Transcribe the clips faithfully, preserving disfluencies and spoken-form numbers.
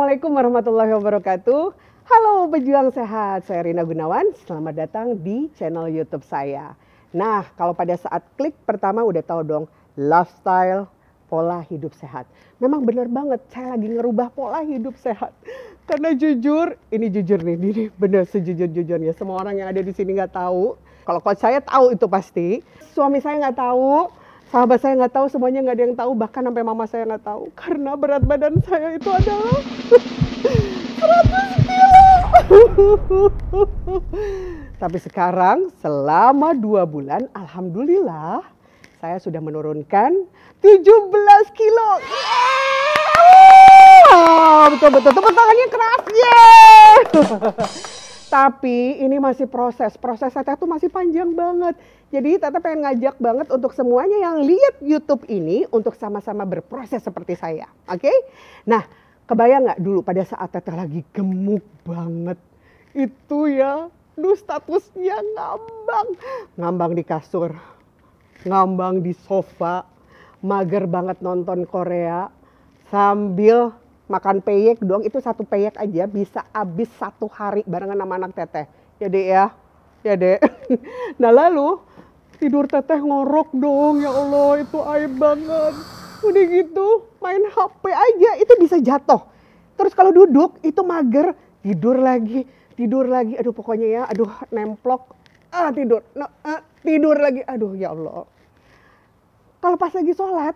Assalamualaikum warahmatullahi wabarakatuh. Halo pejuang sehat, saya Rina Gunawan. Selamat datang di channel YouTube saya. Nah, kalau pada saat klik pertama udah tahu dong, lifestyle, pola hidup sehat. Memang benar banget, saya lagi ngerubah pola hidup sehat. Karena jujur, ini jujur nih, ini bener sejujur-jujurnya. Semua orang yang ada di sini nggak tahu. Kalau coach saya tahu itu pasti. Suami saya nggak tahu. Sahabat saya nggak tahu, semuanya nggak ada yang tahu, bahkan sampai mama saya nggak tahu. Karena berat badan saya itu adalah seratus kilo. Tapi sekarang selama dua bulan, alhamdulillah saya sudah menurunkan tujuh belas kilo. Yeah! Betul-betul, tepuk tangannya keras. Yeah! Tapi ini masih proses, proses saya tuh masih panjang banget. Jadi Tete pengen ngajak banget untuk semuanya yang lihat YouTube ini untuk sama-sama berproses seperti saya, oke? Okay? Nah, kebayang nggak dulu pada saat Tete lagi gemuk banget itu ya, duh statusnya ngambang, ngambang di kasur, ngambang di sofa, mager banget nonton Korea sambil makan peyek doang. Itu satu peyek aja bisa habis satu hari barengan sama anak Teteh. Ya dek ya, ya dek. Nah lalu tidur Teteh ngorok dong, ya Allah itu aib banget. Udah gitu main H P aja itu bisa jatuh. Terus kalau duduk itu mager, tidur lagi, tidur lagi. Aduh pokoknya ya, aduh nemplok, ah tidur, no, ah, tidur lagi. Aduh ya Allah. Kalau pas lagi sholat,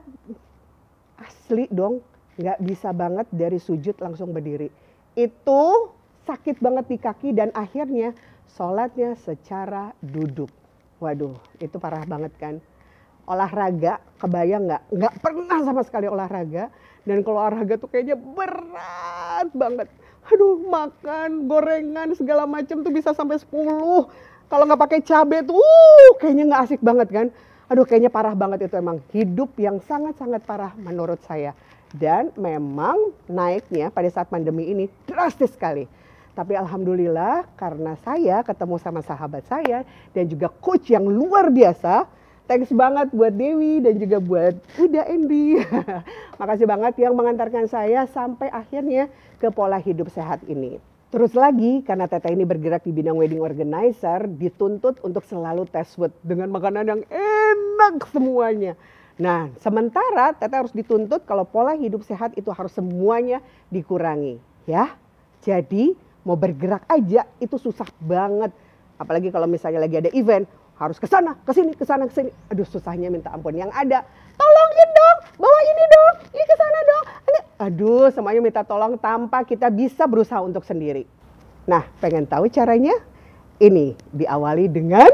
asli dong. Nggak bisa banget dari sujud langsung berdiri. Itu sakit banget di kaki dan akhirnya sholatnya secara duduk. Waduh, itu parah banget kan. Olahraga, kebayang nggak? Nggak pernah sama sekali olahraga. Dan kalau olahraga tuh kayaknya berat banget. Aduh, makan, gorengan, segala macam tuh bisa sampai sepuluh. Kalau nggak pakai cabai tuh uh, kayaknya nggak asik banget kan. Aduh, kayaknya parah banget itu emang. Hidup yang sangat-sangat parah menurut saya. Dan memang naiknya pada saat pandemi ini drastis sekali. Tapi alhamdulillah karena saya ketemu sama sahabat saya dan juga coach yang luar biasa. Thanks banget buat Dewi dan juga buat Uda Endi. Makasih banget yang mengantarkan saya sampai akhirnya ke pola hidup sehat ini. Terus lagi karena Teteh ini bergerak di bidang wedding organizer, dituntut untuk selalu test food dengan makanan yang enak semuanya. Nah, sementara Teteh harus dituntut kalau pola hidup sehat itu harus semuanya dikurangi, ya. Jadi, mau bergerak aja itu susah banget. Apalagi kalau misalnya lagi ada event, harus ke sana, ke sini, ke sana, ke sini. Aduh, susahnya minta ampun. Yang ada, tolongin dong, bawa ini dong, ini ke sana dong. Ini. Aduh, semuanya minta tolong tanpa kita bisa berusaha untuk sendiri. Nah, pengen tahu caranya? Ini diawali dengan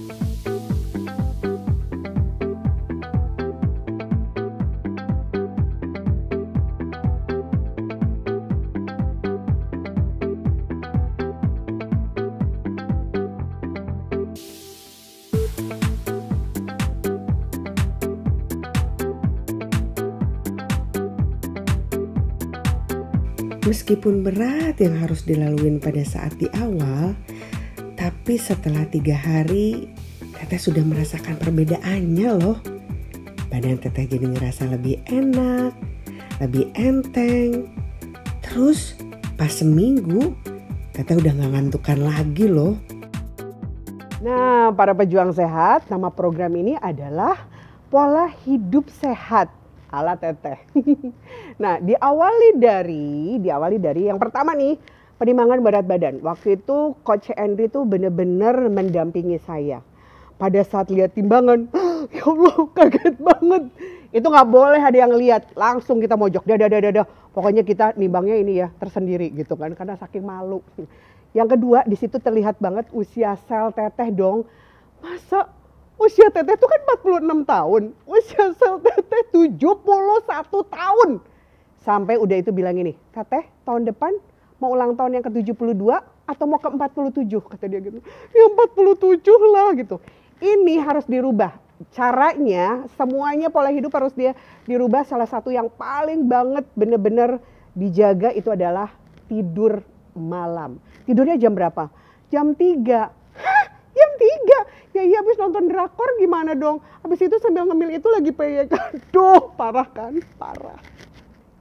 meskipun berat yang harus dilaluin pada saat di awal, tapi setelah tiga hari, Teteh sudah merasakan perbedaannya loh. Badan Teteh jadi ngerasa lebih enak, lebih enteng. Terus pas seminggu, Teteh udah gak ngantukan lagi loh. Nah, para pejuang sehat, nama program ini adalah Pola Hidup Sehat ala Teteh. Nah, diawali dari, diawali dari yang pertama nih, penimbangan berat badan. Waktu itu Coach Henry tuh bener-bener mendampingi saya. Pada saat lihat timbangan, ya Allah kaget banget. Itu nggak boleh ada yang lihat, langsung kita mojok, dadah, dadah, dadah. Pokoknya kita nimbangnya ini ya tersendiri gitu kan, karena saking malu. Yang kedua, di situ terlihat banget usia sel Teteh dong. Masa usia Teteh itu kan empat puluh enam tahun, usia sel Teteh tujuh puluh satu tahun. Sampai udah itu bilang ini, Teteh tahun depan mau ulang tahun yang ke tujuh puluh dua atau mau ke empat puluh tujuh, kata dia gitu. Ya empat puluh tujuh lah gitu. Ini harus dirubah. Caranya semuanya pola hidup harus dia dirubah. Salah satu yang paling banget bener-bener dijaga itu adalah tidur malam. Tidurnya jam berapa? Jam tiga. Hah? Jam tiga? Ya iya habis nonton drakor gimana dong? Habis itu sambil ngemil itu lagi peyek. Aduh parah kan? Parah.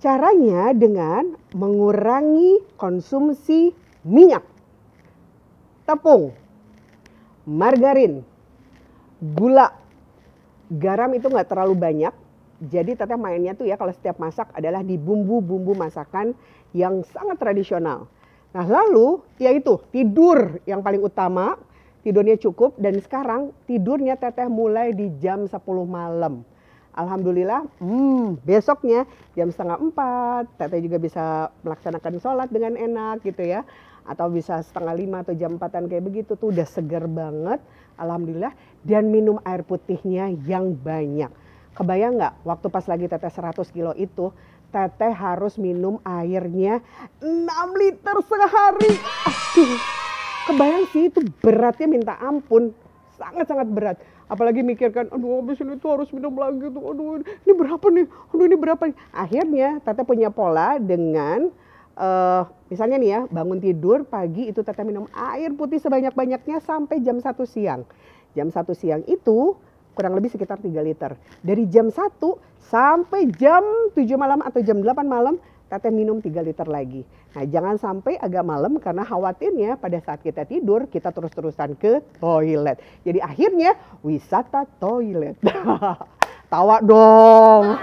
Caranya dengan mengurangi konsumsi minyak, tepung, margarin, gula, garam itu nggak terlalu banyak. Jadi teteh mainnya tuh ya kalau setiap masak adalah di bumbu-bumbu masakan yang sangat tradisional. Nah lalu yaitu tidur yang paling utama, tidurnya cukup dan sekarang tidurnya teteh mulai di jam sepuluh malam. Alhamdulillah, hmm, besoknya jam setengah empat, teteh juga bisa melaksanakan sholat dengan enak gitu ya. Atau bisa setengah lima atau jam empatan kayak begitu tuh udah segar banget. Alhamdulillah, dan minum air putihnya yang banyak. Kebayang nggak waktu pas lagi teteh seratus kilo itu, teteh harus minum airnya enam liter sehari. Aduh, kebayang sih itu beratnya minta ampun, sangat-sangat berat. Apalagi mikirkan, aduh habis ini tuh harus minum lagi tuh, aduh ini berapa nih, aduh ini berapa nih. Akhirnya teteh punya pola dengan, uh, misalnya nih ya bangun tidur pagi itu teteh minum air putih sebanyak-banyaknya sampai jam satu siang. Jam satu siang itu kurang lebih sekitar tiga liter. Dari jam satu sampai jam tujuh malam atau jam delapan malam, teteh minum tiga liter lagi. Nah jangan sampai agak malam karena khawatirnya pada saat kita tidur kita terus-terusan ke toilet. Jadi akhirnya wisata toilet. Tawa dong.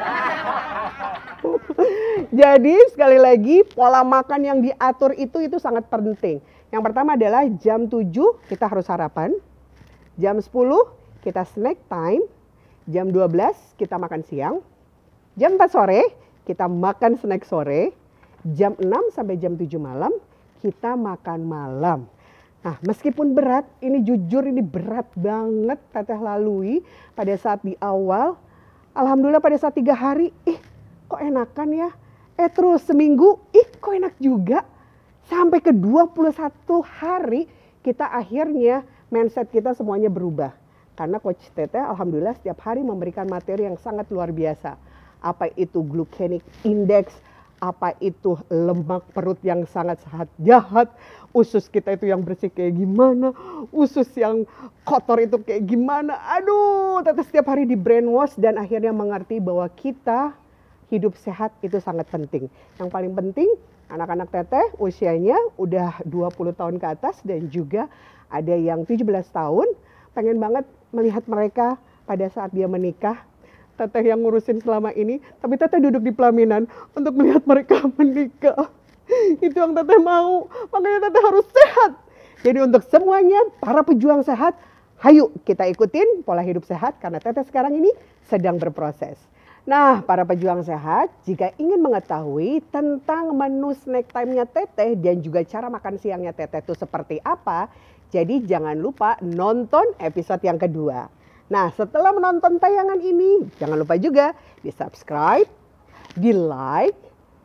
Jadi sekali lagi pola makan yang diatur itu itu sangat penting. Yang pertama adalah jam tujuh kita harus sarapan. Jam sepuluh kita snack time. Jam dua belas kita makan siang. Jam empat sore kita makan snack sore. Jam enam sampai jam tujuh malam kita makan malam. Nah meskipun berat, ini jujur ini berat banget teteh lalui pada saat di awal. Alhamdulillah pada saat tiga hari, ih kok enakan ya. Eh terus seminggu, ih kok enak juga. Sampai ke dua puluh satu hari kita akhirnya mindset kita semuanya berubah. Karena Coach Teteh alhamdulillah setiap hari memberikan materi yang sangat luar biasa. Apa itu glycemic index, apa itu lemak perut yang sangat-sangat jahat, usus kita itu yang bersih kayak gimana, usus yang kotor itu kayak gimana. Aduh, teteh setiap hari di brainwash dan akhirnya mengerti bahwa kita hidup sehat itu sangat penting. Yang paling penting anak-anak teteh usianya udah dua puluh tahun ke atas dan juga ada yang tujuh belas tahun. Pengen banget melihat mereka pada saat dia menikah. Teteh yang ngurusin selama ini, tapi teteh duduk di pelaminan untuk melihat mereka menikah. Itu yang teteh mau, makanya teteh harus sehat. Jadi untuk semuanya, para pejuang sehat, hayu kita ikutin pola hidup sehat karena teteh sekarang ini sedang berproses. Nah, para pejuang sehat, jika ingin mengetahui tentang menu snack time-nya teteh dan juga cara makan siangnya teteh itu seperti apa, jadi jangan lupa nonton episode yang kedua. Nah, setelah menonton tayangan ini, jangan lupa juga di-subscribe, di-like,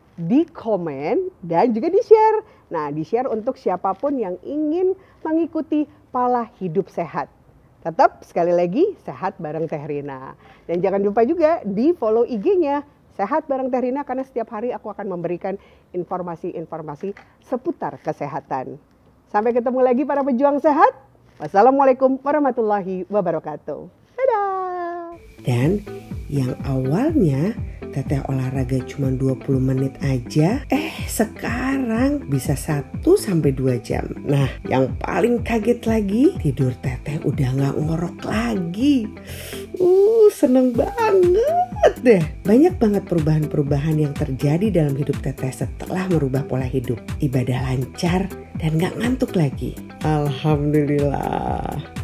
di-komen, dan juga di-share. Nah, di-share untuk siapapun yang ingin mengikuti pola hidup sehat. Tetap sekali lagi sehat bareng Teh Rina. Dan jangan lupa juga di-follow I G-nya Sehat bareng Teh Rina karena setiap hari aku akan memberikan informasi-informasi seputar kesehatan. Sampai ketemu lagi para pejuang sehat. Wassalamualaikum warahmatullahi wabarakatuh. Dadah. Dan yang awalnya teteh olahraga cuma dua puluh menit aja, eh sekarang bisa satu sampai dua jam. Nah yang paling kaget lagi, tidur teteh udah gak ngorok lagi. Uh seneng banget deh. Banyak banget perubahan-perubahan yang terjadi dalam hidup teteh setelah merubah pola hidup. Ibadah lancar dan gak ngantuk lagi. Alhamdulillah.